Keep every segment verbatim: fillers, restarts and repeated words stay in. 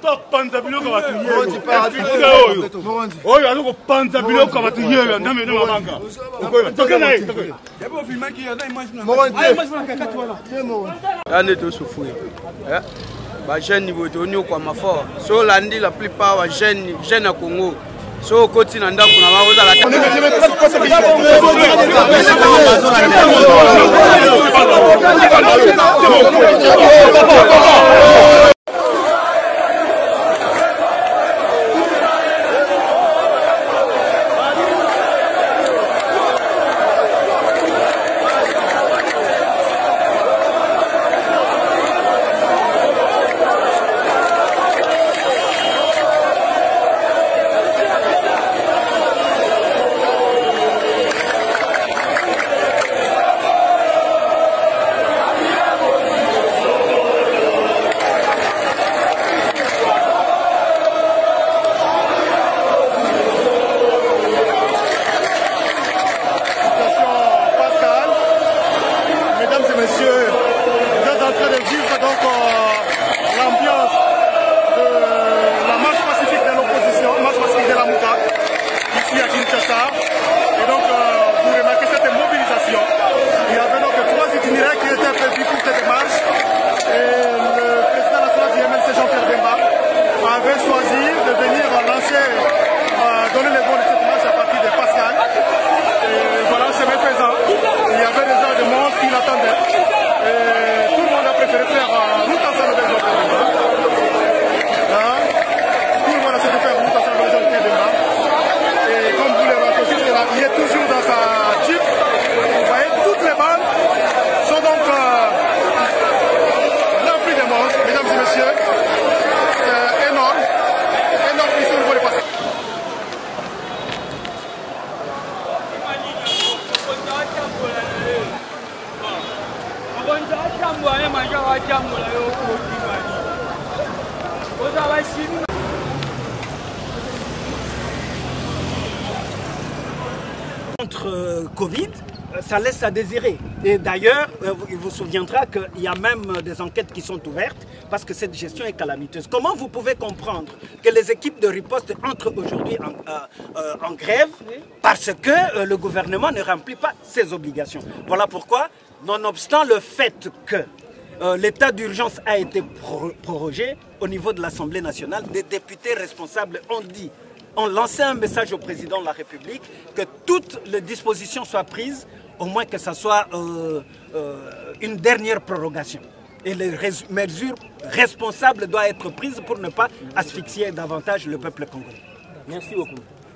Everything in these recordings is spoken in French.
panza biloko batuye oyo azoko panza biloko batuye ndame ndo mabanga okoyo toke naye toke yabo filmaki ya na image na ay image na kakati wala ane to souffrir eh ba jeune niveau to nyo kwa mafort so landi la plupart wa jeune jeune à Congo so koti na ndako na baoza la Contre euh, Covid, ça laisse à désirer. Et d'ailleurs, euh, il vous souviendra qu'il y a même des enquêtes qui sont ouvertes parce que cette gestion est calamiteuse. Comment vous pouvez comprendre que les équipes de riposte entrent aujourd'hui en, euh, euh, en grève parce que euh, le gouvernement ne remplit pas ses obligations? Voilà pourquoi, nonobstant le fait que euh, l'état d'urgence a été pro prorogé au niveau de l'Assemblée nationale, des députés responsables ont dit, ont lancé un message au président de la République que toutes les dispositions soient prises, au moins que ce soit euh, euh, une dernière prorogation. Et les mesures responsables doivent être prises pour ne pas asphyxier davantage le peuple congolais. Merci beaucoup.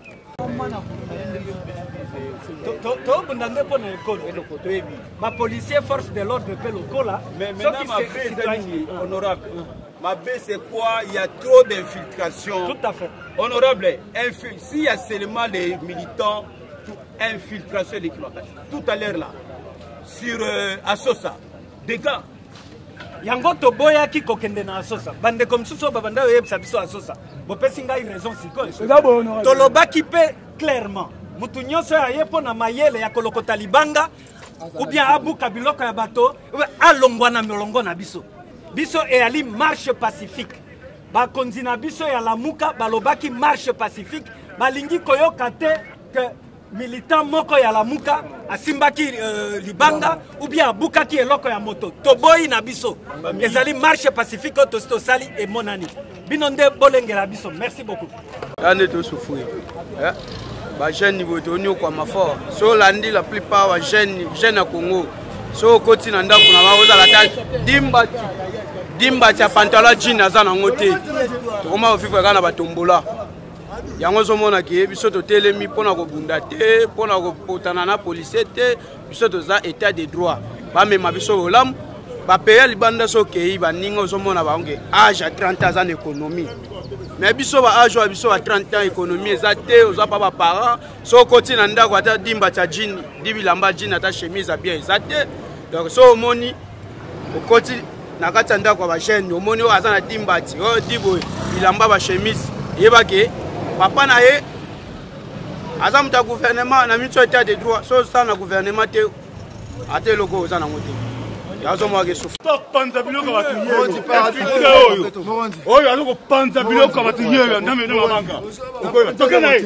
Ma policier force de l'ordre peut le là. Mais maintenant, ma baie est honorable. Ma baie, c'est quoi? Il y a trop d'infiltration. Tout à fait. Honorable, s'il y a seulement les militants, infiltration de tout à l'heure là, sur euh, Asosa, des gars. Yango toboya ki kokende na Asosa. Bande comme suso babanda yebisa biso Asosa. Bopesi ngai raison siko. Toloba ki pe clairement. Mutu nyonso ayepo na mayele ya kolokota libanga ou bien abu kabiloko ya bato alongwa na milongo na biso. Biso e ali marche pacifique. Ba konzina biso ya lamuka balobaki marche pacifique. Balingi koyoka te que militant moko ya lamuka asimbaki euh, libanga ou bien abukaki eloko ya moto toboyi na biso ezali marche pacifique to sali et monani binonde bolengela biso. Merci beaucoup. Ane to souffrir eh ba jeune niveau to nyo kwa mafort so landi la plupart wa jeune jeune à Congo so koti na ndako na baoza la tâche dimba dimba cha pantalon jean azana ngote to koma ofifwa kana batombola yango zomona ki biso to telemi pona ko bunda te pona ko potana na police te biso to za état de droit ba mema biso olam ba payer libanda so kei ba ningo zomona ba onge âge à trente ans en économie mais biso ba âge biso à trente ans économie ezate oza pa ba parents so koti na ndako ata dimba cha jean dibilamba jean ata chemise bien ezate donc so omoni okoti na kati ndako ba jeune omoni o azana dimba ti o dibo bilamba ba chemise yeba ke papa na ye azam ta gouvernement na mitso état de droit so ça na gouvernement te ate loko za na ngote yazomwaka esufu topanza biloko bato yeyo oyo azokopanza biloko bato yeyo ndamene mabanga okoyeba toke na ye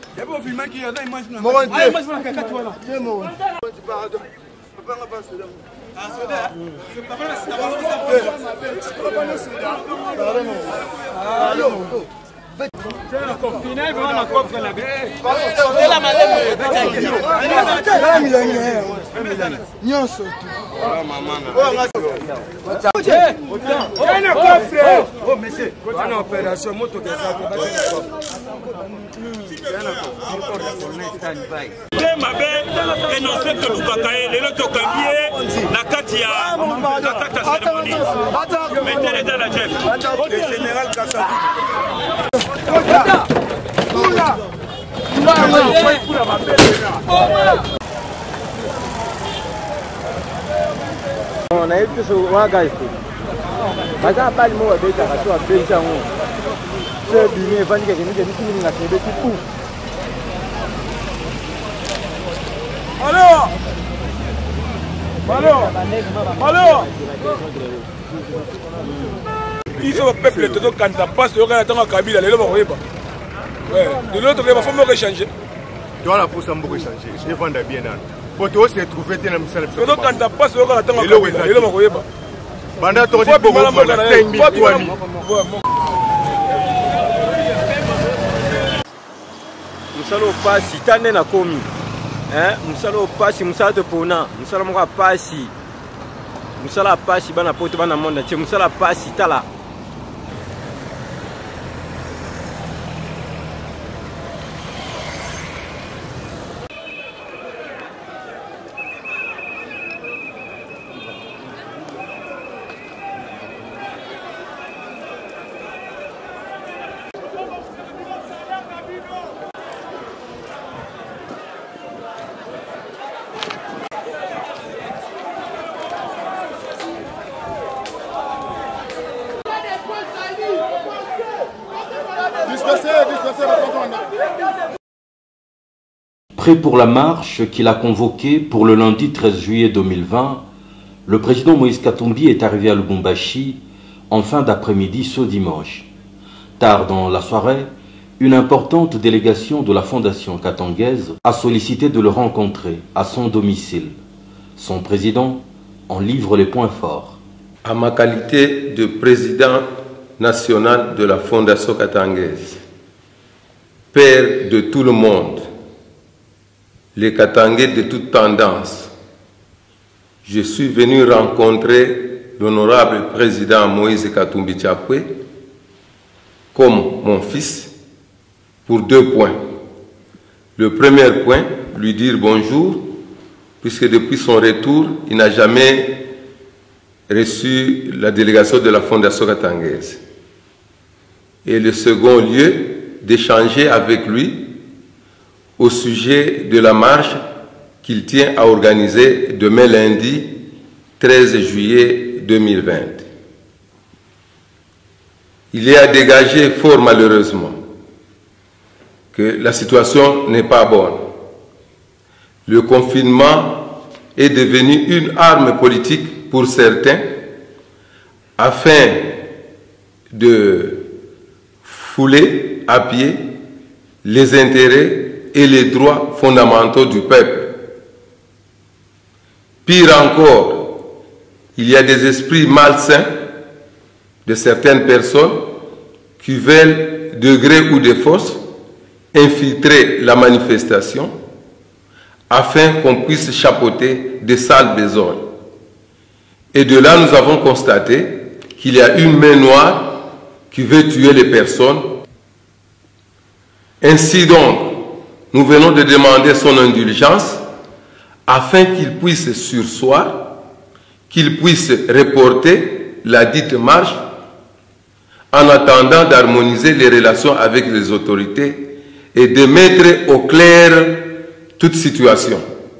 On a eu tout ce bagage. Parce que pas le mot avec la radio à Belgique. Ce billet va dire que nous devons nous la faire petit coup. Alors, alors, alors. Il faut que le peuple te donne quand ça passe, il y a un Kabila, il y a un Kabila. De l'autre côté, il faut me changer. Tu vois la pousse en beaucoup changer. Je vais vendre bien. Pour toi, c'est trouvé dans le salon. Donc quand ça passe, il y a un Kabila, il y a un Kabila. Banda to di bogo na cinq mille twani. Musalo pasi tane na komi. Hein, musalo pasi musala te pona, musala moko pasi. Musala pasi bana poto bana monde, tie musala pasi tala. Prêt pour la marche qu'il a convoquée pour le lundi treize juillet deux mille vingt, le président Moïse Katumbi est arrivé à Lubumbashi en fin d'après-midi ce dimanche. Tard dans la soirée, une importante délégation de la Fondation katangaise a sollicité de le rencontrer à son domicile. Son président en livre les points forts. À ma qualité de président national de la Fondation katangaise, père de tout le monde, les Katangais de toute tendance, je suis venu rencontrer l'honorable président Moïse Katumbi Tchapwe comme mon fils pour deux points. Le premier point, lui dire bonjour, puisque depuis son retour, il n'a jamais reçu la délégation de la Fondation katangaise. Et le second lieu, d'échanger avec lui au sujet de la marche qu'il tient à organiser demain lundi treize juillet deux mille vingt. Il est à dégager fort malheureusement que la situation n'est pas bonne. Le confinement est devenu une arme politique pour certains afin de fouler à pied les intérêts et les droits fondamentaux du peuple. Pire encore, il y a des esprits malsains de certaines personnes qui veulent, de gré ou de force, infiltrer la manifestation afin qu'on puisse chapeauter des sales besognes. Et de là, nous avons constaté qu'il y a une main noire qui veut tuer les personnes. Ainsi donc, nous venons de demander son indulgence afin qu'il puisse surseoir, qu'il puisse reporter la dite marche en attendant d'harmoniser les relations avec les autorités et de mettre au clair toute situation.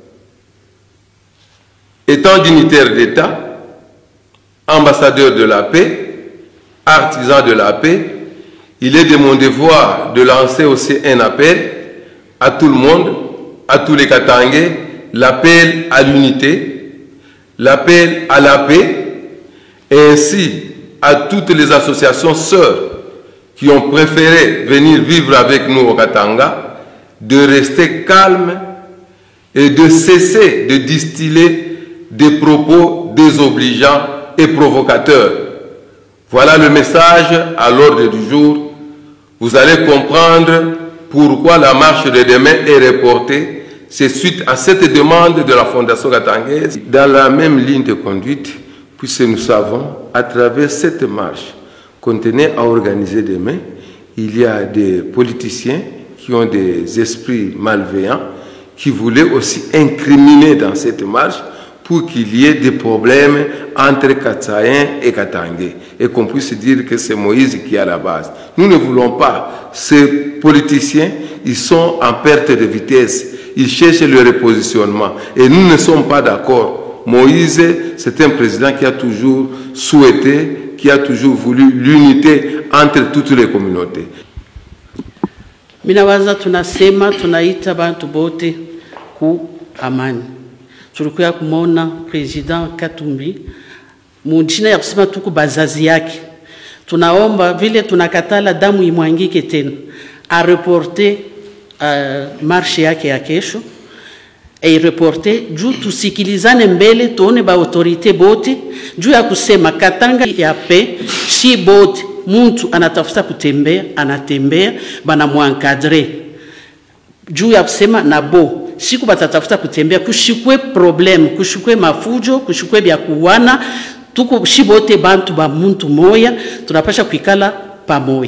Étant dignitaire d'État, ambassadeur de la paix, artisan de la paix, il est de mon devoir de lancer aussi un appel à tout le monde, à tous les Katangais, l'appel à l'unité, l'appel à la paix et ainsi à toutes les associations sœurs qui ont préféré venir vivre avec nous au Katanga de rester calmes et de cesser de distiller des propos désobligeants et provocateurs. Voilà le message à l'ordre du jour. Vous allez comprendre pourquoi la marche de demain est reportée. C'est suite à cette demande de la Fondation Katangaise. Dans la même ligne de conduite, puisque nous savons, à travers cette marche qu'on tenait à organiser demain, il y a des politiciens qui ont des esprits malveillants, qui voulaient aussi incriminer dans cette marche pour qu'il y ait des problèmes entre Katsaïens et Katangais, et qu'on puisse dire que c'est Moïse qui est à la base. Nous ne voulons pas. Ces politiciens, ils sont en perte de vitesse. Ils cherchent le repositionnement. Et nous ne sommes pas d'accord. Moïse, c'est un président qui a toujours souhaité, qui a toujours voulu l'unité entre toutes les communautés. Minawaza tunasema tunaita bantu bote ku amani. Tulikuya kumona President Katumbi mujina ya kusema tuku bazazi yake. Tunaomba vile tunakatala damu imwangike tena a reporter uh, marche yake ya kesho e reporter juu tusikilizane mbele tuone ba autorite bote juu ya kusema Katanga ya pe shi bote muntu anatafuta kutembea anatembea bana muencadrer juu ya kusema na bo siku batatafuta kutembea kushikwe problem kushikwe mafujo kushikwe bya kuwana tuko shibote bantu ba muntu moya tunapasha kuikala pamoja.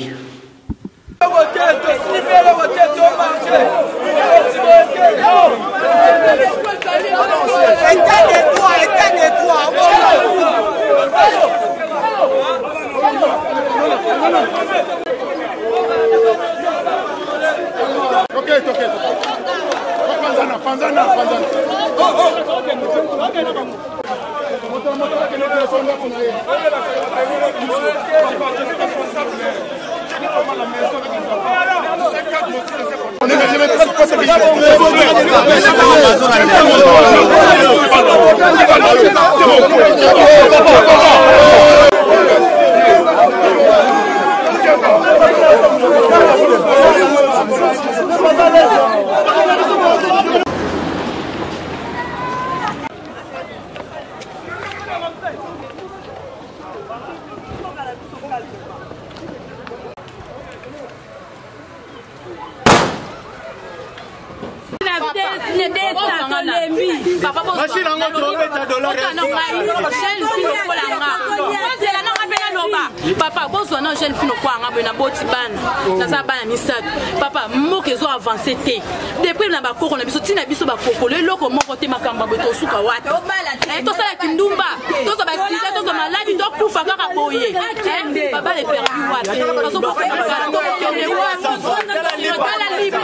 Ok, ok, Panzana, Panzana, Panzana. Oh, oh. Papa, bonsoir, non, jeune fille, quoi, on a une botte ban, ça va misad. Papa, moi qui ont avancé, depuis la bako, on a besoin de biso bako, le loco, mon côté ma camba, beto souka wat. Et tout ça, la kindumba, tout ça, basila, tout ça, malade, donc pour faire un boyer. Papa, les perdu wat. Parce qu'on peut faire un gâteau, on est wat, on est pas la libre.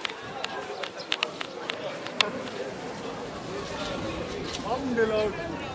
Alhamdulillah.